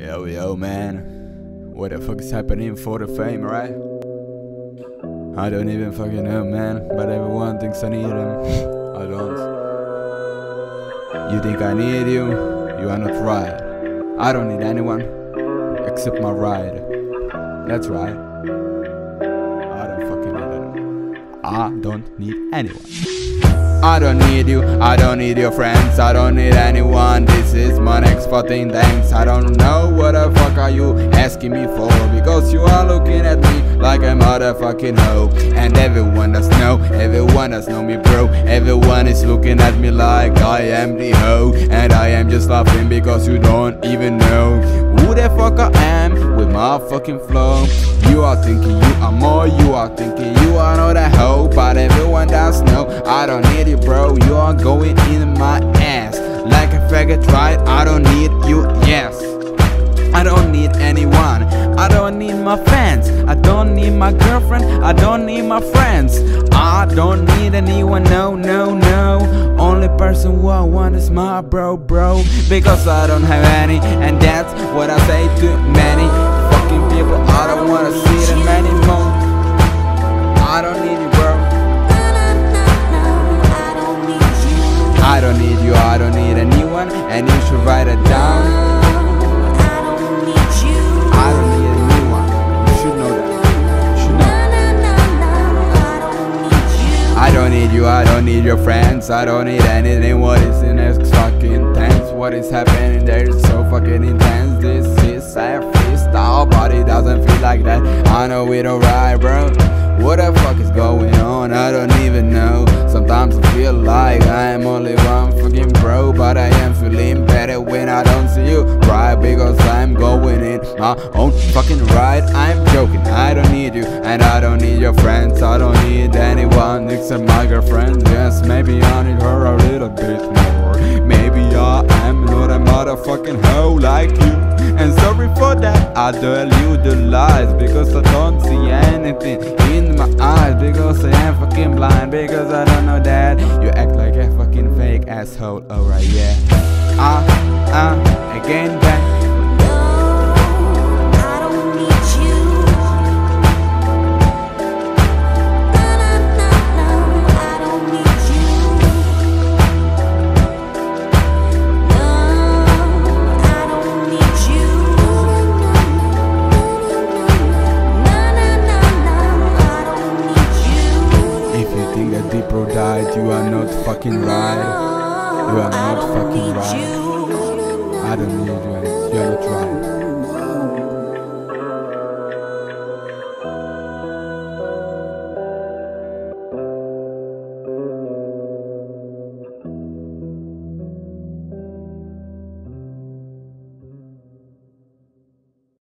Yo, man. What the fuck is happening for the fame, right? I don't even fucking know, man. But everyone thinks I need them. I don't. You think I need you? You are not right. I don't need anyone except my ride. That's right. I don't fucking need anyone. I don't need anyone. I don't need you, I don't need your friends, I don't need anyone. This is my next 14 thanks. I don't know what the fuck are you asking me for, because you are looking at me like a motherfucking hoe. And everyone does know me, bro. Everyone is looking at me like I am the hoe. And I am just laughing because you don't even know who the fuck I am with my fucking flow. You are thinking you are more, you are thinking you are not a hoe, but everyone does know I don't need you, bro. You are going in my ass like a faggot, right? I don't need you, yes. I don't need anyone, I don't need my fans, I don't need my girlfriend, I don't need my friends. I don't need anyone, no. Only person who I want is my bro, because I don't have any, and that's what I say to many fucking people. I don't wanna see them anymore. I don't need you, bro. I don't need you, I don't need anyone, and you should write it down. I don't need you, I don't need your friends, I don't need anything. What is the next fucking tense? What is happening there is so fucking intense. This is a freestyle, but it doesn't feel like that. I know we don't ride, bro. What the fuck is going on? I don't even know. Sometimes I feel like I am only one fucking bro, but I am feeling better when I don't see you, right? Because I'm going in my own fucking ride. I'm joking, I don't need you, and I don't need your friends. I don't need anyone except my girlfriend. Yes, maybe I need her a little bit more. Maybe I am not a motherfucking hoe like you, and sorry for that. I tell you the lies because I don't see anything in my eyes, because I am fucking blind, because I don't know that you act like a fucking fake asshole. Alright, yeah. Again, back. Bro died, you are not fucking right. You are not fucking right. I don't need you, and you are not right.